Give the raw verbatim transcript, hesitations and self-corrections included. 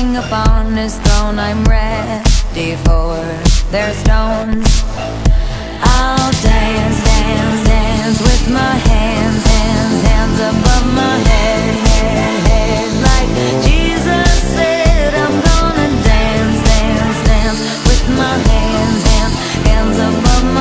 king upon his throne, I'm ready for their stones.